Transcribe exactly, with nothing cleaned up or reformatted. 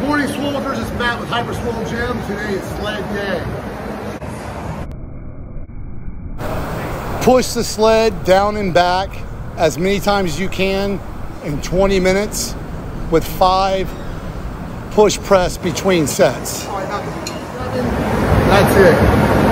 morning, Swoleers. It's Matt with Hyper Swole Gym. Today is sled day. Push the sled down and back as many times as you can in twenty minutes with five push press between sets. That's it.